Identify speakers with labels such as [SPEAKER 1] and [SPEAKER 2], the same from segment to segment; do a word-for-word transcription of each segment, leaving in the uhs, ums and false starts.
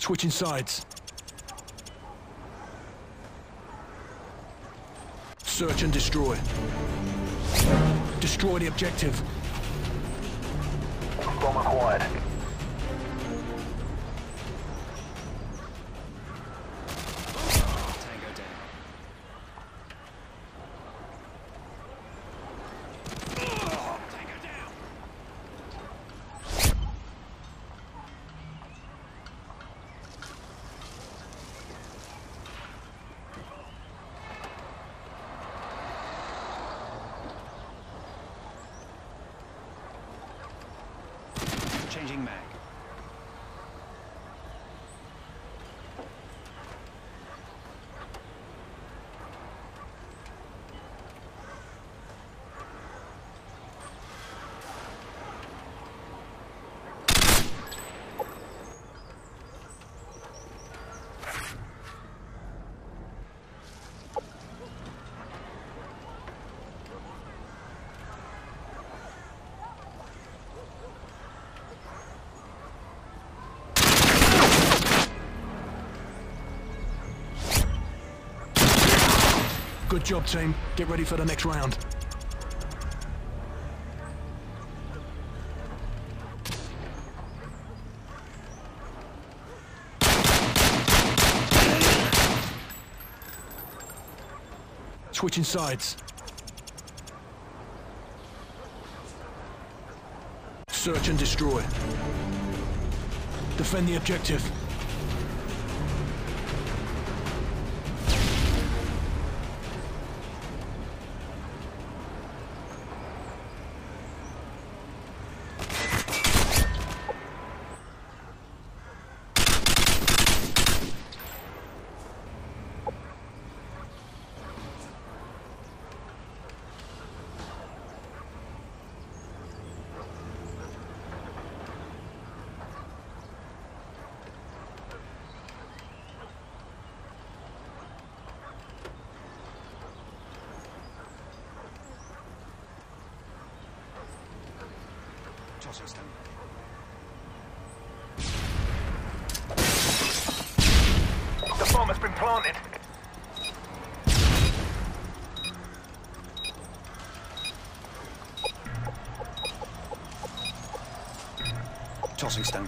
[SPEAKER 1] Switching sides. Search and destroy. Destroy the objective.
[SPEAKER 2] Bomb acquired.
[SPEAKER 3] Changing mag.
[SPEAKER 1] Good job, team. Get ready for the next round. Switching sides. Search and destroy. Defend the objective.
[SPEAKER 3] Tossing stone.
[SPEAKER 2] The bomb has been planted.
[SPEAKER 3] Tossing stone.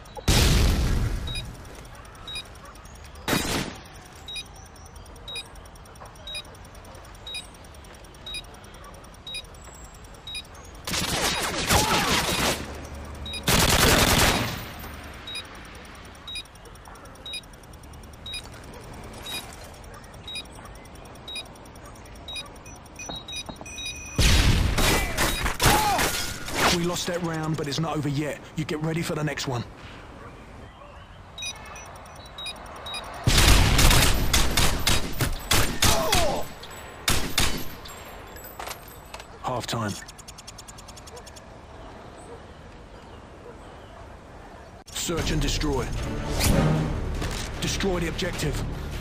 [SPEAKER 1] We lost that round, but it's not over yet. You get ready for the next one. Half time. Search and destroy. Destroy the objective.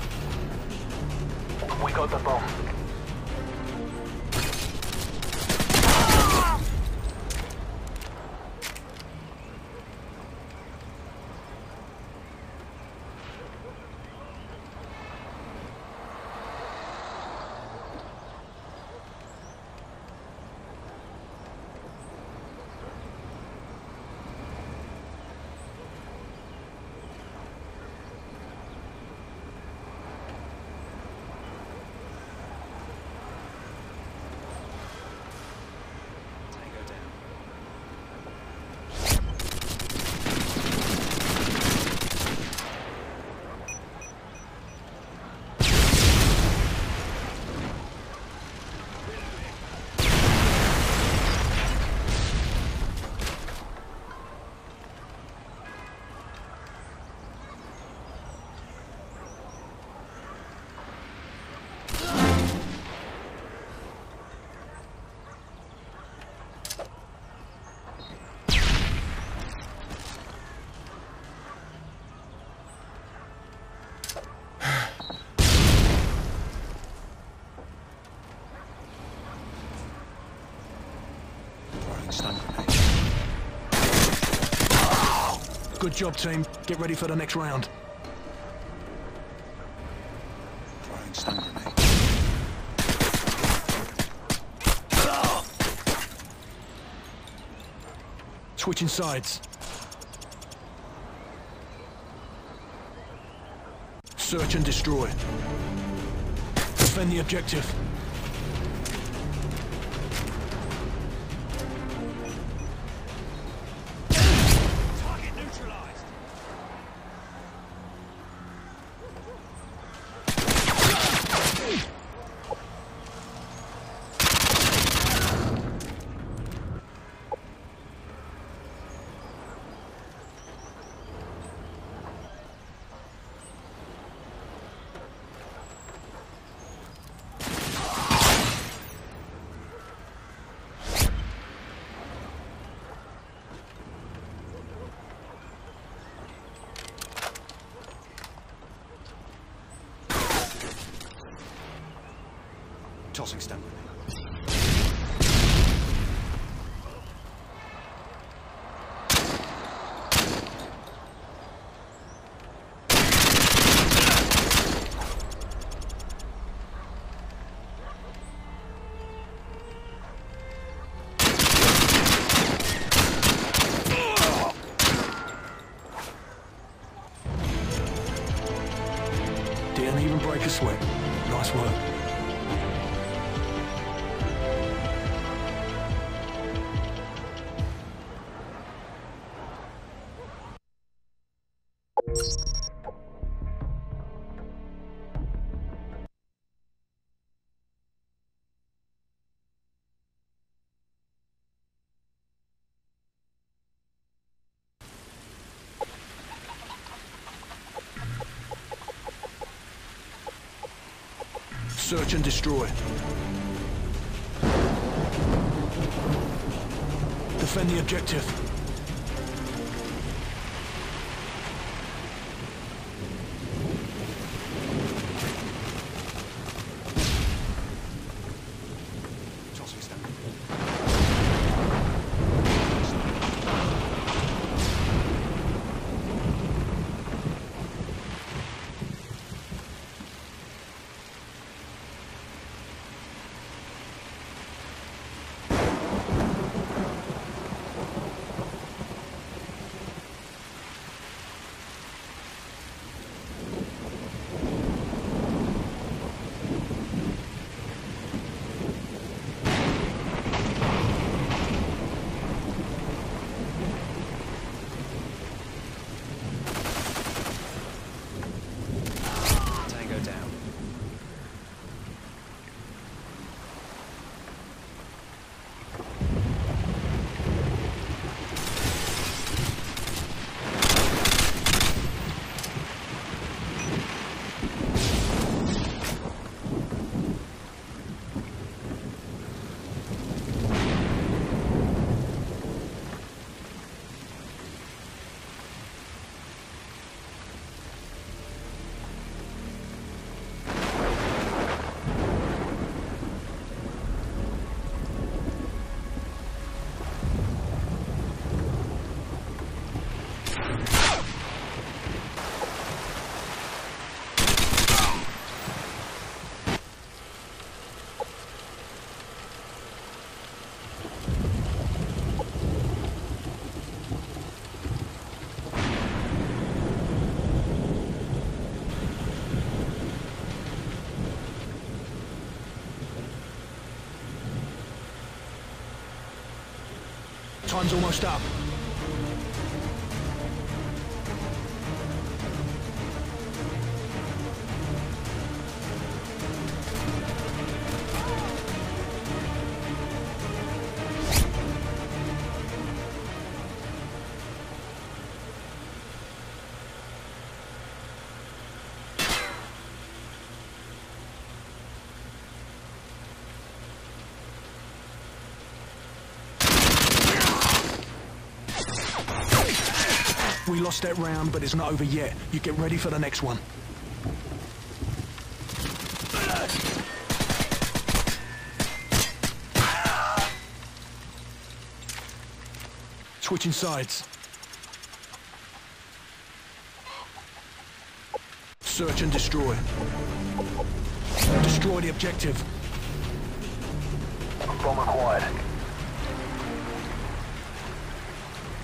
[SPEAKER 2] We got the bomb.
[SPEAKER 3] Stun.
[SPEAKER 1] Good job, team. Get ready for the next round. Switching sides. Search and destroy. Defend the objective.
[SPEAKER 3] Target neutralized. Tossing stun grenade.
[SPEAKER 1] Didn't even break a sweat. Nice work. Search and destroy. Defend the objective.
[SPEAKER 3] Tossing stun grenade. Tango down.
[SPEAKER 1] Time's almost up. We lost that round, but it's not over yet. You get ready for the next one. Switching sides. Search and destroy. Destroy the objective.
[SPEAKER 2] Bomb acquired.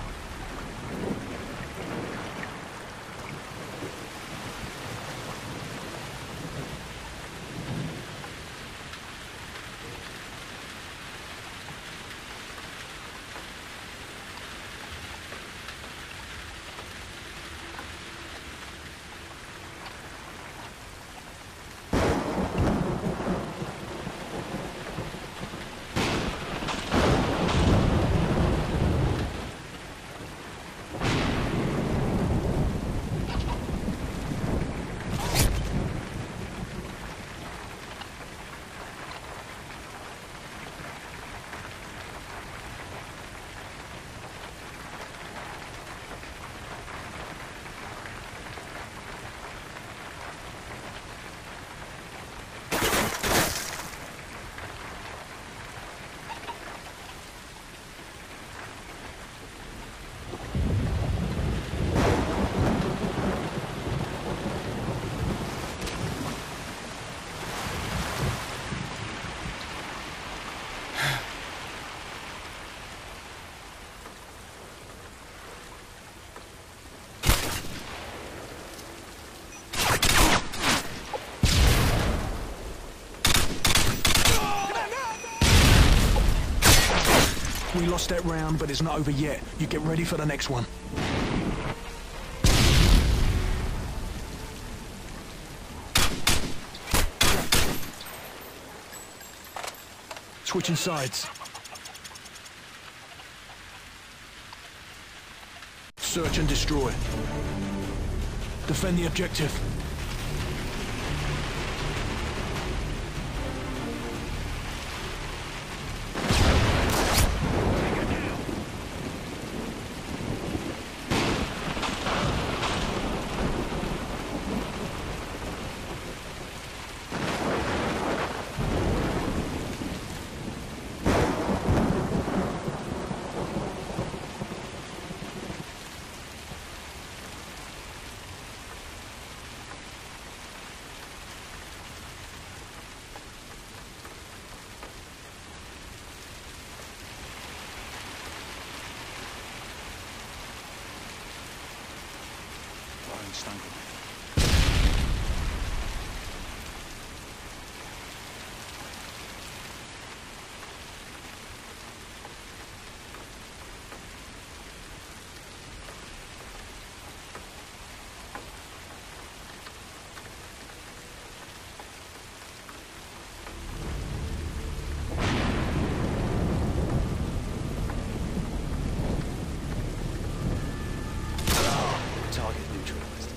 [SPEAKER 1] We lost that round, but it's not over yet. You get ready for the next one. Switching sides. Search and destroy. Defend the objective.
[SPEAKER 3] Stun grenade. Target neutralized.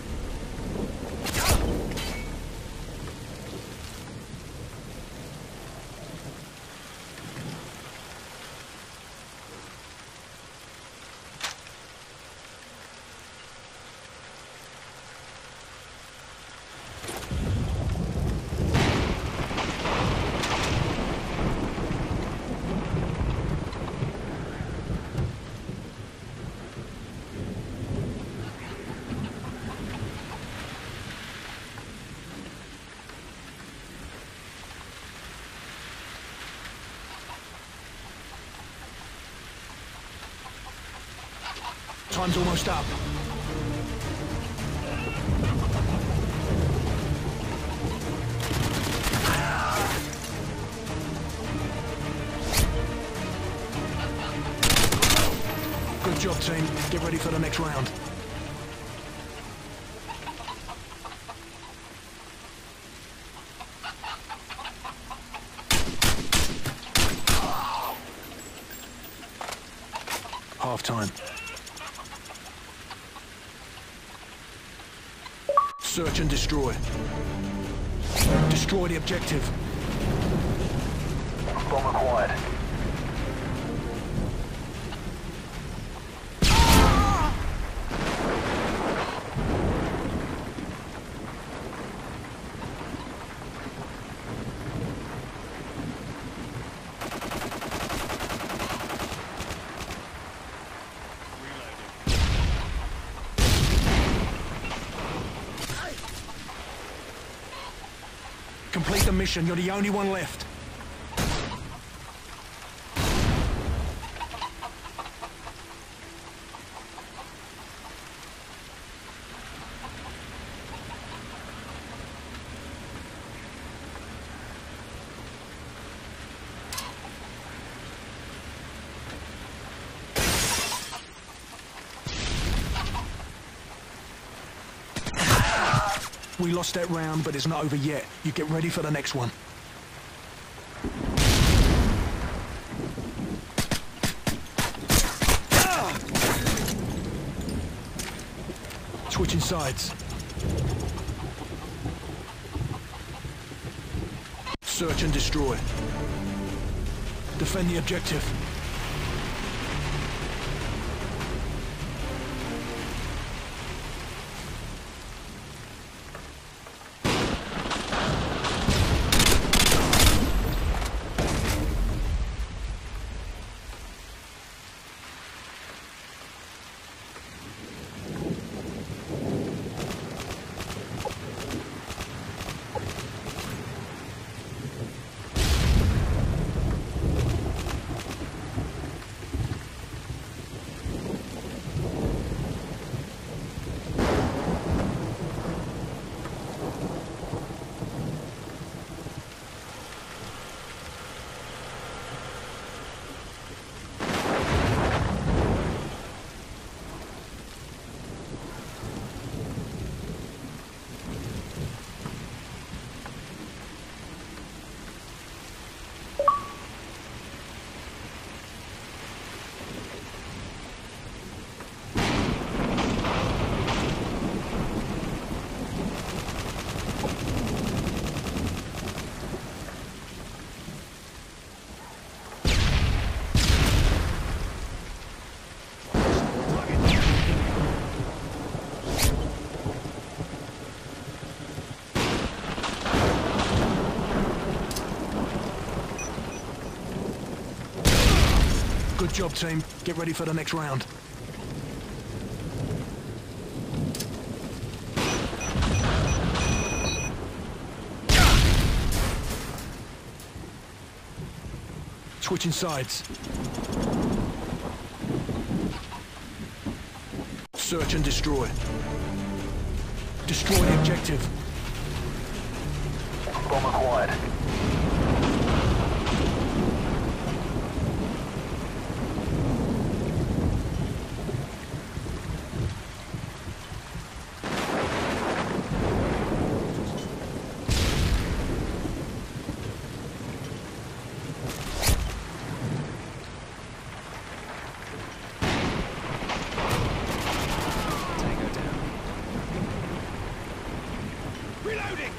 [SPEAKER 1] Time's almost up. Good job, team. Get ready for the next round. Half time. Search and destroy. Destroy the objective.
[SPEAKER 2] Bomb acquired.
[SPEAKER 1] Complete the mission. You're the only one left. We lost that round, but it's not over yet. You get ready for the next one. Switching sides. Search and destroy. Defend the objective. Good job, team. Get ready for the next round. Switching sides. Search and destroy. Destroy the objective.
[SPEAKER 2] Bomb acquired.
[SPEAKER 3] Tango down.
[SPEAKER 2] Reloading!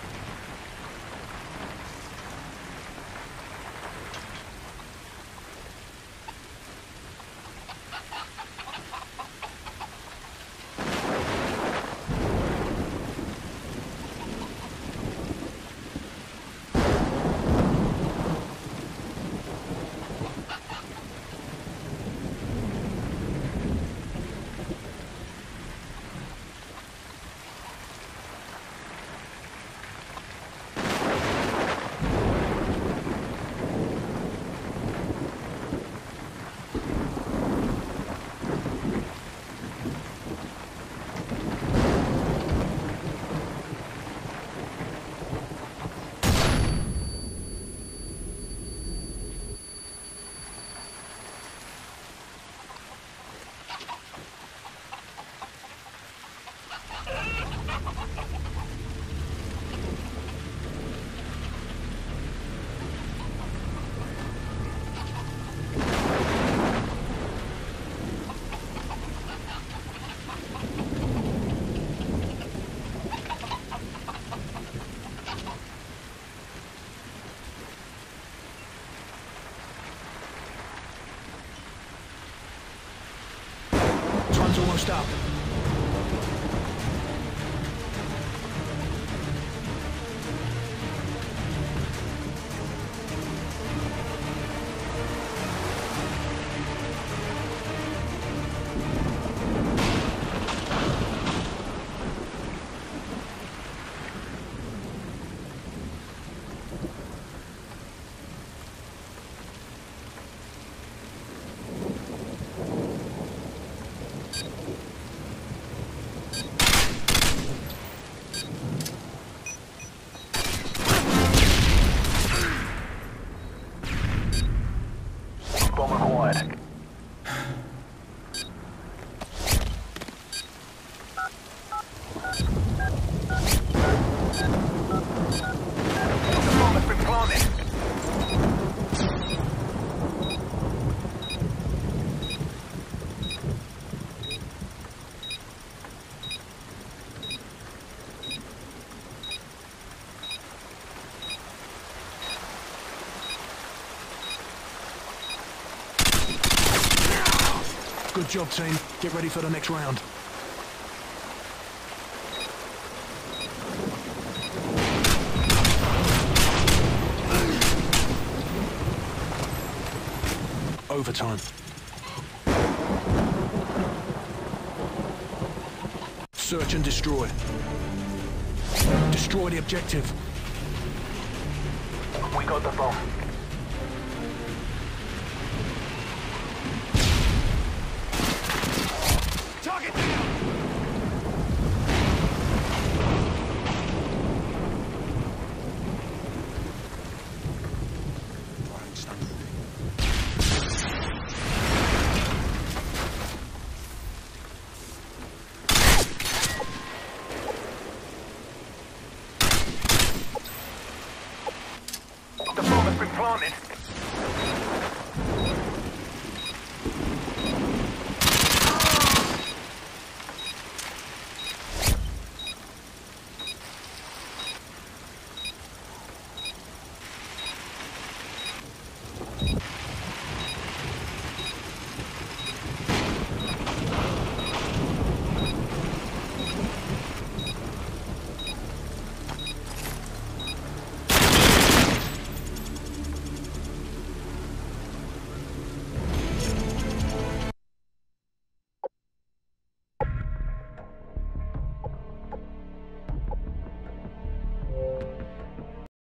[SPEAKER 1] Time's almost up.
[SPEAKER 2] Bomb acquired. The bomb has been planted.
[SPEAKER 1] Good job, team. Get ready for the next round. Overtime. Search and destroy. Destroy the objective.
[SPEAKER 2] We got the bomb. Target down!